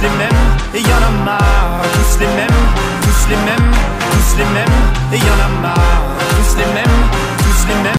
tous les mêmes, et y en a marre. Tous les mêmes, tous les mêmes, tous les mêmes, et y en a marre.